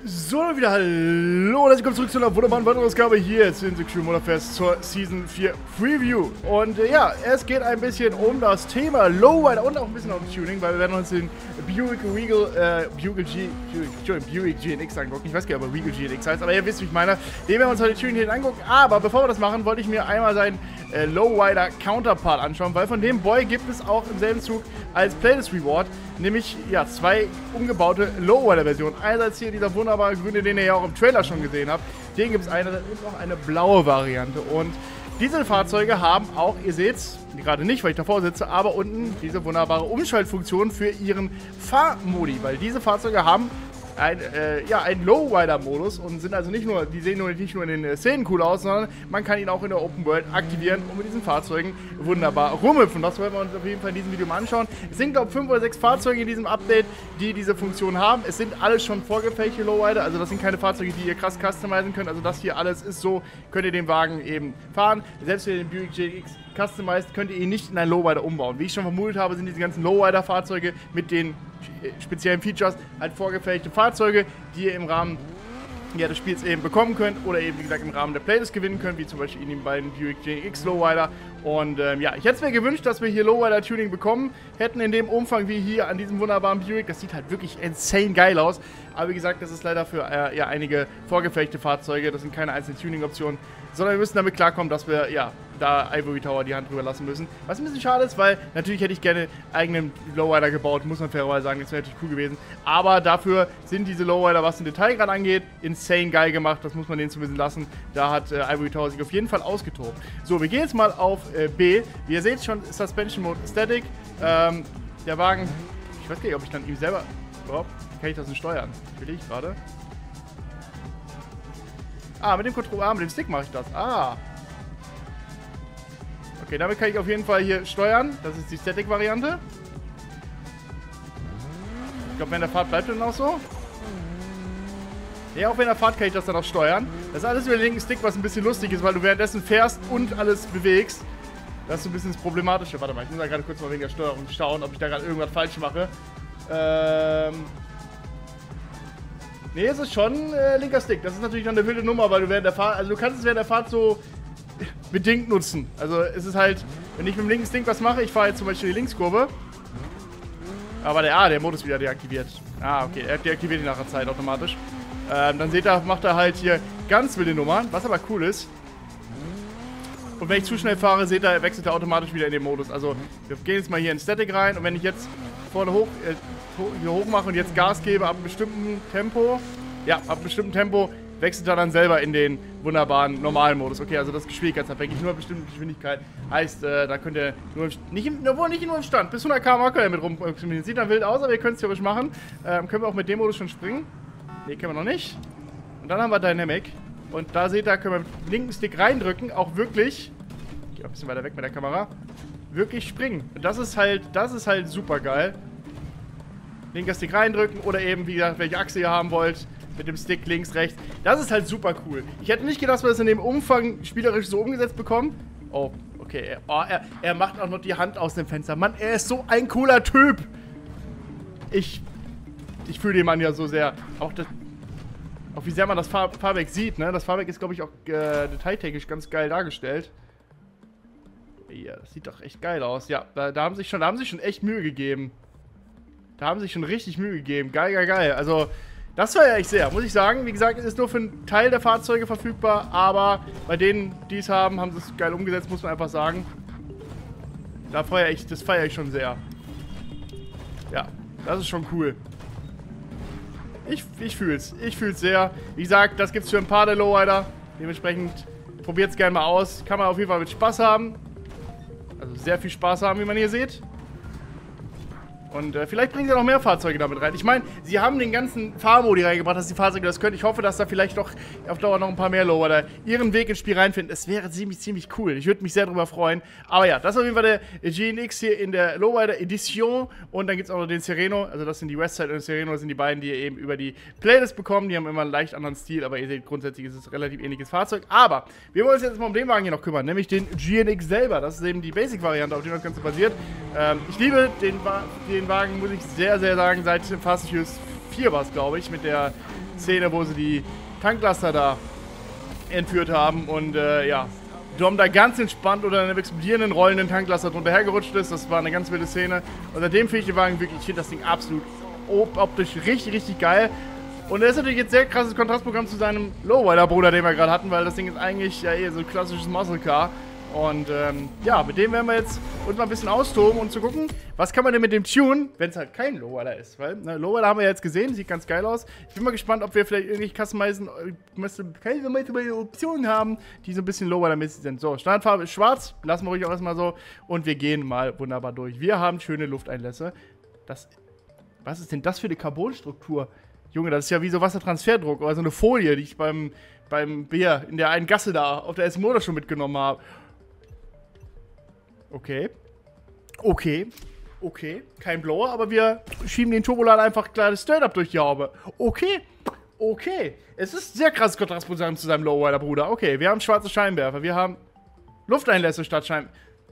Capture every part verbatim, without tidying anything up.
So, dann wieder hallo und herzlich willkommen zurück zu einer wunderbaren weiteren Ausgabe hier jetzt in The Crew Motorfest zur Season vier Preview. Und äh, ja, es geht ein bisschen um das Thema Lowrider und auch ein bisschen um Tuning, weil wir werden uns den Buick Regal, äh, Buick G, Buick, Buick G N X angucken. Ich weiß gar nicht, ob er Regal G N X heißt, aber ihr wisst, wie ich meine. Den werden wir uns heute Tuning hier angucken. Aber bevor wir das machen, wollte ich mir einmal seinen äh, Lowrider Counterpart anschauen, weil von dem Boy gibt es auch im selben Zug als Playlist Reward, nämlich ja, zwei umgebaute Lowrider-Versionen. Einerseits hier dieser wunderbare grüne, den ihr ja auch im Trailer schon gesehen habt. Den gibt es eine und auch eine blaue Variante. Und diese Fahrzeuge haben auch, ihr seht es, gerade nicht, weil ich davor sitze, aber unten diese wunderbare Umschaltfunktion für ihren Fahrmodi, weil diese Fahrzeuge haben ein, äh, ja, einen Lowrider-Modus und sind also nicht nur, die sehen nur nicht nur in den äh, Szenen cool aus, sondern man kann ihn auch in der Open World aktivieren und mit diesen Fahrzeugen wunderbar rumhüpfen. Das werden wir uns auf jeden Fall in diesem Video mal anschauen. Es sind, glaube ich, fünf oder sechs Fahrzeuge in diesem Update, die diese Funktion haben. Es sind alles schon vorgefertigte Lowrider, also das sind keine Fahrzeuge, die ihr krass customizen könnt. Also das hier alles ist so, könnt ihr den Wagen eben fahren. Selbst wenn ihr den Buick G N X customized, könnt ihr ihn nicht in einen Lowrider umbauen. Wie ich schon vermutet habe, sind diese ganzen Lowrider-Fahrzeuge mit den speziellen Features halt vorgefertigte Fahrzeuge, die ihr im Rahmen ja, des Spiels eben bekommen könnt oder eben, wie gesagt, im Rahmen der Playlist gewinnen könnt, wie zum Beispiel in den beiden Buick G N X Lowrider. Und ähm, ja, ich hätte es mir gewünscht, dass wir hier Lowrider-Tuning bekommen hätten in dem Umfang wie hier an diesem wunderbaren Buick. Das sieht halt wirklich insane geil aus. Aber wie gesagt, das ist leider für äh, ja, einige vorgefertigte Fahrzeuge. Das sind keine einzelnen Tuning-Optionen, sondern wir müssen damit klarkommen, dass wir ja da Ivory Tower die Hand drüber lassen müssen. Was ein bisschen schade ist, weil natürlich hätte ich gerne eigenen Lowrider gebaut, muss man fairerweise sagen, das wäre natürlich cool gewesen. Aber dafür sind diese Lowrider, was den Detailgrad angeht, insane geil gemacht. Das muss man denen zumindest lassen. Da hat äh, Ivory Tower sich auf jeden Fall ausgetobt. So, wir gehen jetzt mal auf äh, B. Wie ihr seht schon, Suspension Mode Static. Ähm, der Wagen, ich weiß gar nicht, ob ich dann ihm selber... Oh, kann ich das denn steuern? Will ich gerade? Ah, mit dem Control, ah, mit dem Stick mache ich das. Ah. Okay, damit kann ich auf jeden Fall hier steuern. Das ist die Static-Variante. Ich glaube, während der Fahrt bleibt dann auch so. Ja, auch während der Fahrt kann ich das dann auch steuern. Das ist alles über den linken Stick, was ein bisschen lustig ist, weil du währenddessen fährst und alles bewegst. Das ist so ein bisschen das Problematische. Warte mal, ich muss da gerade kurz mal wegen der Steuerung schauen, ob ich da gerade irgendwas falsch mache. Ähm... Ne, es ist schon äh, linker Stick. Das ist natürlich dann eine wilde Nummer, weil du während der Fahrt, also du kannst es während der Fahrt so bedingt nutzen. Also es ist halt, wenn ich mit dem linken Stick was mache, ich fahre jetzt zum Beispiel die Linkskurve. Aber der, ah, der Modus wieder deaktiviert. Ah, okay, er deaktiviert ihn nach der Zeit automatisch. Ähm, dann seht ihr, macht er halt hier ganz wilde Nummern, was aber cool ist. Und wenn ich zu schnell fahre, seht ihr, wechselt er automatisch wieder in den Modus. Also wir gehen jetzt mal hier in Static rein und wenn ich jetzt vorne hoch, äh, hier hoch mache und jetzt Gas gebe ab einem bestimmten Tempo, ja, ab einem bestimmten Tempo, wechselt er dann selber in den wunderbaren normalen Modus. Okay, also das ist geschwindigkeitsabhängig, nur eine bestimmte Geschwindigkeit. Heißt, äh, da könnt ihr nur, nicht, im, obwohl nicht nur im Stand, bis hundert Kilometer pro Stunde könnt ihr mit rum. Sieht dann wild aus, aber ihr könnt es theoretisch machen. Ähm, können wir auch mit dem Modus schon springen? Ne, können wir noch nicht. Und dann haben wir Dynamic. Und da seht ihr, können wir mit dem linken Stick reindrücken, auch wirklich, ich gehe ein bisschen weiter weg mit der Kamera, wirklich springen. Und das ist halt, das ist halt super geil. Linker Stick reindrücken oder eben, wie gesagt, welche Achse ihr haben wollt, mit dem Stick links, rechts. Das ist halt super cool. Ich hätte nicht gedacht, dass wir das in dem Umfang spielerisch so umgesetzt bekommen. Oh, okay. Er, oh, er, er macht auch noch die Hand aus dem Fenster. Mann, er ist so ein cooler Typ. Ich, ich fühle den Mann ja so sehr. Auch, das, auch wie sehr man das Fahr Fahrwerk sieht, ne? Das Fahrwerk ist, glaube ich, auch äh, detailtechnisch ganz geil dargestellt. Ja, das sieht doch echt geil aus. Ja, da, da, haben sich schon, da haben sich schon echt Mühe gegeben. Da haben sich schon richtig Mühe gegeben. Geil, geil, geil. Also, das feiere ich sehr, muss ich sagen. Wie gesagt, es ist nur für einen Teil der Fahrzeuge verfügbar, aber bei denen, die es haben, haben sie es geil umgesetzt, muss man einfach sagen. Da feiere ich, das feiere ich schon sehr. Ja, das ist schon cool. Ich, ich fühle es. Ich fühle es sehr. Wie gesagt, das gibt es für ein paar der Lowrider. Dementsprechend probiert es gerne mal aus. Kann man auf jeden Fall mit Spaß haben. Also sehr viel Spaß haben, wie man hier sieht. Und äh, vielleicht bringen sie noch mehr Fahrzeuge damit rein. Ich meine, sie haben den ganzen Fahrmodi reingebracht, dass die Fahrzeuge das können. Ich hoffe, dass da vielleicht doch auf Dauer noch ein paar mehr Lowrider ihren Weg ins Spiel reinfinden. Es wäre ziemlich, ziemlich cool. Ich würde mich sehr darüber freuen. Aber ja, das ist auf jeden Fall der G N X hier in der Lowrider Edition. Und dann gibt es auch noch den Sereno. Also das sind die Westside und Sereno. Das sind die beiden, die ihr eben über die Playlist bekommen. Die haben immer einen leicht anderen Stil. Aber ihr seht, grundsätzlich ist es ein relativ ähnliches Fahrzeug. Aber wir wollen uns jetzt mal um den Wagen hier noch kümmern. Nämlich den G N X selber. Das ist eben die Basic-Variante, auf der das Ganze basiert. Ähm, ich liebe den, den Wagen, muss ich sehr, sehr sagen, seit Fast and Furious vier war es, glaube ich, mit der Szene, wo sie die Tanklaster da entführt haben und äh, ja, Dom da ganz entspannt unter einem explodierenden, rollenden Tanklaster drunter hergerutscht ist. Das war eine ganz wilde Szene. Und seitdem finde ich den Wagen wirklich, ich finde das Ding absolut optisch richtig, richtig geil. Und er ist natürlich jetzt sehr krasses Kontrastprogramm zu seinem Lowrider-Bruder, den wir gerade hatten, weil das Ding ist eigentlich ja eher so ein klassisches Muscle Car. Und ähm, ja, mit dem werden wir jetzt uns mal ein bisschen austoben und zu gucken, was kann man denn mit dem Tune, wenn es halt kein Lowrider ist. Weil, ne, Lowrider haben wir ja jetzt gesehen, sieht ganz geil aus. Ich bin mal gespannt, ob wir vielleicht irgendwelche customizen Optionen haben, die so ein bisschen Lowrider-mäßig sind. So, Standardfarbe ist schwarz, lassen wir ruhig auch erstmal so. Und wir gehen mal wunderbar durch. Wir haben schöne Lufteinlässe. Das, was ist denn das für eine Carbonstruktur? Junge, das ist ja wie so Wassertransferdruck oder so eine Folie, die ich beim, beim Bier in der einen Gasse da auf der S Motor schon mitgenommen habe. Okay. Okay. Okay. Kein Blower, aber wir schieben den Turbolader einfach kleines Stand-up durch die Haube. Okay. Okay. Es ist sehr krasses Kontrastprogramm zu seinem Lowrider, Bruder. Okay, wir haben schwarze Scheinwerfer. Wir haben Lufteinlässe statt Schein...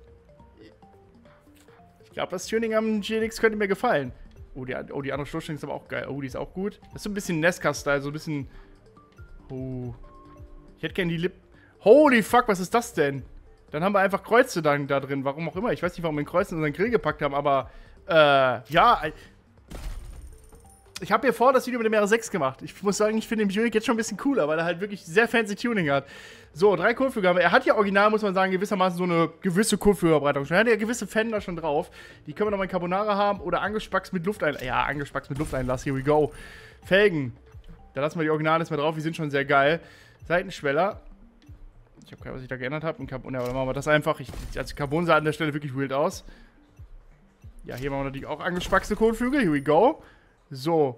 Ich glaube, das Tuning am G L X könnte mir gefallen. Oh, die, oh, die andere Stoßstange ist aber auch geil. Oh, die ist auch gut. Das ist so ein bisschen Nesca-Style, so ein bisschen... Oh. Ich hätte gerne die Lip... Holy fuck, was ist das denn? Dann haben wir einfach Kreuze dann da drin, warum auch immer. Ich weiß nicht, warum wir den Kreuz in unseren Grill gepackt haben, aber, äh, ja. Ich habe hier vor das Video mit dem R sechs gemacht. Ich muss sagen, ich finde den Buick jetzt schon ein bisschen cooler, weil er halt wirklich sehr fancy Tuning hat. So, drei Kotflügel haben wir. Er hat ja original, muss man sagen, gewissermaßen so eine gewisse Kotflügelverbreitung. Er hat ja gewisse Fender schon drauf. Die können wir nochmal in Carbonara haben oder angespackst mit Lufteinlass. Ja, angespackst mit Lufteinlass. Here we go. Felgen. Da lassen wir die Originale mal drauf. Die sind schon sehr geil. Seitenschweller. Ich habe keine Ahnung, was ich da geändert habe. Ja, dann machen wir das einfach. Ich, also Carbon sah an der Stelle wirklich wild aus. Ja, hier machen wir natürlich auch angespackste Kotflügel. Here we go. So.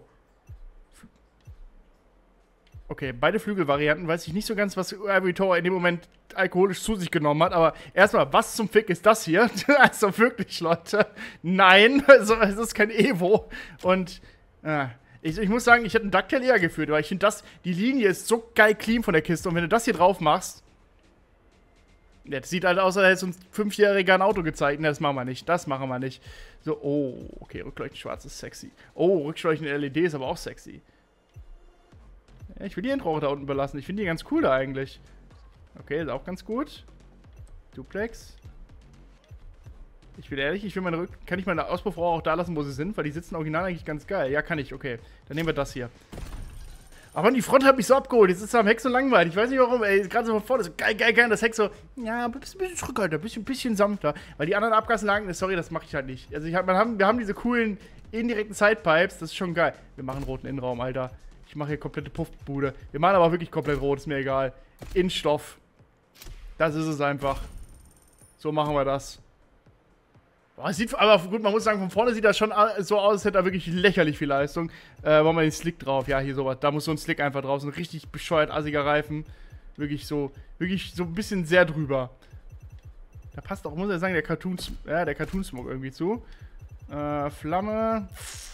Okay, beide Flügelvarianten. Weiß ich nicht so ganz, was Ivory Tower in dem Moment alkoholisch zu sich genommen hat. Aber erstmal, was zum Fick ist das hier? Also wirklich, Leute. Nein, also, es ist kein Evo. Und, äh, Ich, ich muss sagen, ich hätte einen Ducktail eher geführt, weil ich finde, das, die Linie ist so geil clean von der Kiste. Und wenn du das hier drauf machst, ja, das sieht halt aus, als hätte uns ein Fünfjähriger ein Auto gezeigt. Ne, das machen wir nicht. Das machen wir nicht. So, oh, okay, Rückleuchten schwarz ist sexy. Oh, Rückleuchten L E D ist aber auch sexy. Ja, ich will die Endrohre da unten belassen. Ich finde die ganz cool da eigentlich. Okay, ist auch ganz gut. Duplex. Ich bin ehrlich, ich will meine Rück kann ich meine Auspuffrohre auch da lassen, wo sie sind, weil die sitzen original eigentlich ganz geil. Ja, kann ich, okay. Dann nehmen wir das hier. Aber die Front hat mich so abgeholt. Jetzt ist es am Heck so langweilig. Ich weiß nicht warum, ey. Gerade so von vorne so geil, geil, geil. Das Heck so, ja, ein bisschen, bisschen zurückhaltender, ein bisschen, bisschen sanfter. Weil die anderen Abgasanlagen, sorry, das mache ich halt nicht. Also, ich hab, wir, haben, wir haben diese coolen indirekten Sidepipes. Das ist schon geil. Wir machen roten Innenraum, Alter. Ich mache hier komplette Puffbude. Wir machen aber wirklich komplett rot, ist mir egal. In Stoff. Das ist es einfach. So machen wir das. Boah, es sieht, aber gut, man muss sagen, von vorne sieht das schon so aus, als hätte er wirklich lächerlich viel Leistung. Äh, machen wir den Slick drauf. Ja, hier sowas. Da muss so ein Slick einfach drauf. So ein richtig bescheuert assiger Reifen. Wirklich so, wirklich so ein bisschen sehr drüber. Da passt auch, muss ich sagen, der Cartoon, ja, der Cartoon Smoke irgendwie zu. Äh, Flamme.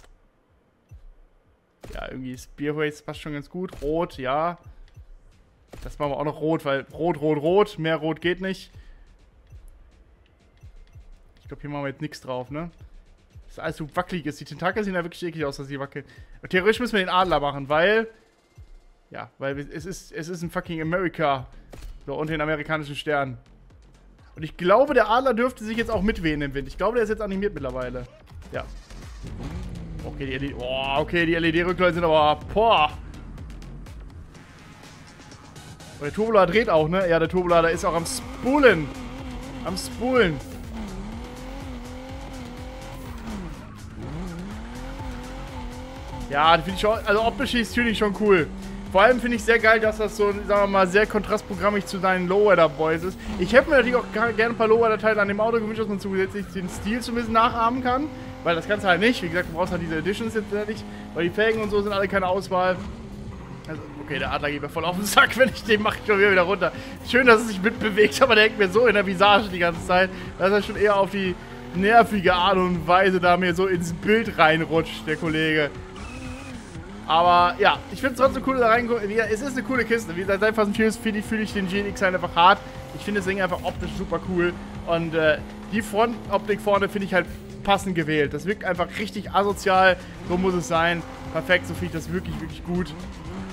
Ja, irgendwie Spearways passt schon ganz gut. Rot, ja. Das machen wir auch noch rot, weil rot, rot, rot. Mehr rot geht nicht. Ich glaube, hier machen wir jetzt nichts drauf, ne? Das ist alles so wackelig ist. Die Tentakel sehen ja wirklich eklig aus, dass sie wackeln. Und theoretisch müssen wir den Adler machen, weil... Ja, weil es ist, es ist ein fucking America. So, unter den amerikanischen Sternen. Und ich glaube, der Adler dürfte sich jetzt auch mitwehen im Wind. Ich glaube, der ist jetzt animiert mittlerweile. Ja. Okay, die L E D... Oh, okay, die L E D-Rückleuchten sind aber... Boah. Und der Turbolader dreht auch, ne? Ja, der Turbolader ist auch am Spulen. Am Spulen. Ja, finde ich schon, also optisch ist Tuning schon cool. Vor allem finde ich sehr geil, dass das so, sagen wir mal, sehr kontrastprogrammig zu deinen Lowrider-Boys ist. Ich hätte mir natürlich auch gerne ein paar Lowrider-Teile an dem Auto gewünscht, dass man zusätzlich den Stil zumindest nachahmen kann. Weil das kannst du halt nicht. Wie gesagt, du brauchst halt diese Editions jetzt nicht. Weil die Felgen und so sind alle keine Auswahl. Also, okay, der Adler geht mir voll auf den Sack, wenn ich den mache, ich schon wieder runter. Schön, dass es sich mitbewegt, aber der hängt mir so in der Visage die ganze Zeit, dass er schon eher auf die nervige Art und Weise da mir so ins Bild reinrutscht, der Kollege. Aber ja, ich finde es trotzdem cool, da reingucken. Es ist eine coole Kiste. Wie gesagt, seit Fast and Furious fühle fühl ich den G L X halt einfach hart. Ich finde das Ding einfach optisch super cool. Und äh, die Frontoptik vorne finde ich halt passend gewählt. Das wirkt einfach richtig asozial. So muss es sein. Perfekt, so finde ich das wirklich, wirklich gut.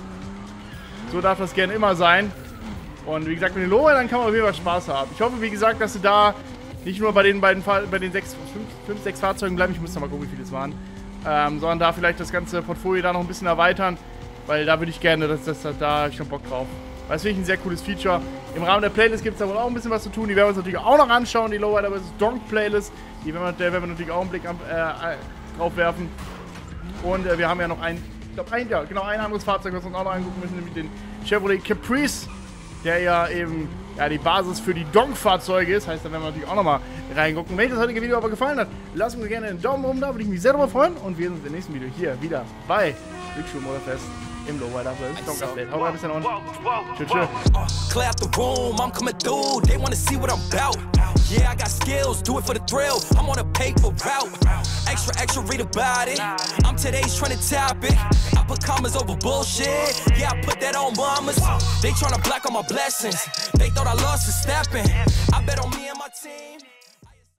So darf das gerne immer sein. Und wie gesagt, mit den Lowridern kann man auf jeden Fall Spaß haben. Ich hoffe, wie gesagt, dass sie da nicht nur bei den beiden, bei den sechs, fünf, fünf, sechs Fahrzeugen bleiben, ich muss noch mal gucken, wie viele es waren, ähm, sondern da vielleicht das ganze Portfolio da noch ein bisschen erweitern, weil da würde ich gerne, dass das, das, da hab ich schon Bock drauf. Das finde ich ein sehr cooles Feature. Im Rahmen der Playlist gibt es da wohl auch ein bisschen was zu tun. Die werden wir uns natürlich auch noch anschauen, die Lowrider versus. Donk Playlist. Die werden wir, der werden wir natürlich auch einen Blick an, äh, drauf werfen. Und äh, wir haben ja noch ein, ich glaube, ein, ja, genau, ein anderes Fahrzeug, was wir uns auch noch angucken müssen, nämlich den Chevrolet Caprice, der ja eben ja, die Basis für die Donk-Fahrzeuge ist. Heißt, da werden wir natürlich auch noch mal reingucken. Wenn euch das heutige Video aber gefallen hat, lasst mir gerne einen Daumen oben da, würde ich mich sehr darüber freuen. Und wir sehen uns im nächsten Video hier wieder bei Rickshaw Motorfest im Lowrider versus. Donk Update. Haut rein, bis dann und tschüss, tschüss. Clear out the room, I'm coming through. They wanna see what I'm about. Yeah, I got skills, do it for the thrill. I'm on a paper route. Extra, extra, read about it. I'm today's trending topic. I put commas over bullshit. Yeah, I put that on mamas. They tryna block all my blessings. They thought I lost for stepping. I bet on me and my team.